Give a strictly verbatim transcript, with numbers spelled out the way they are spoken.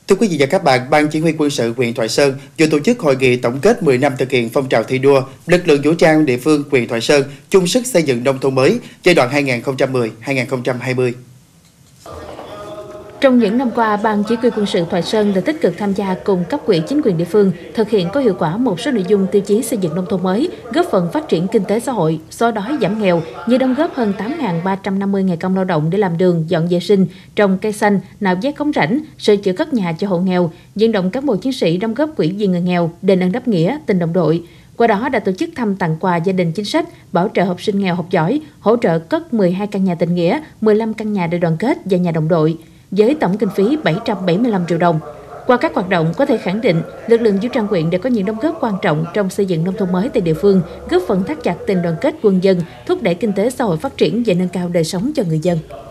Thưa quý vị và các bạn, Ban Chỉ huy Quân sự huyện Thoại Sơn vừa tổ chức hội nghị tổng kết mười năm thực hiện phong trào thi đua lực lượng vũ trang địa phương huyện Thoại Sơn chung sức xây dựng nông thôn mới giai đoạn hai nghìn không trăm mười đến hai nghìn không trăm hai mươi. Trong những năm qua, Ban Chỉ huy Quân sự Thoại Sơn đã tích cực tham gia cùng cấp ủy chính quyền địa phương thực hiện có hiệu quả một số nội dung tiêu chí xây dựng nông thôn mới, góp phần phát triển kinh tế xã hội, xóa đói giảm nghèo, như đóng góp hơn tám nghìn ba trăm năm mươi ngày công lao động để làm đường, dọn vệ sinh, trồng cây xanh, nạo vét cống rãnh, sửa chữa các nhà cho hộ nghèo, vận động cán bộ chiến sĩ đóng góp quỹ vì người nghèo, đền ơn đáp nghĩa, tình đồng đội. Qua đó đã tổ chức thăm tặng quà gia đình chính sách, bảo trợ học sinh nghèo học giỏi, hỗ trợ cất mười hai căn nhà tình nghĩa, mười lăm căn nhà đại đoàn kết và nhà đồng đội, với tổng kinh phí bảy trăm bảy mươi lăm triệu đồng. Qua các hoạt động có thể khẳng định, lực lượng vũ trang huyện đã có những đóng góp quan trọng trong xây dựng nông thôn mới tại địa phương, góp phần thắt chặt tình đoàn kết quân dân, thúc đẩy kinh tế xã hội phát triển và nâng cao đời sống cho người dân.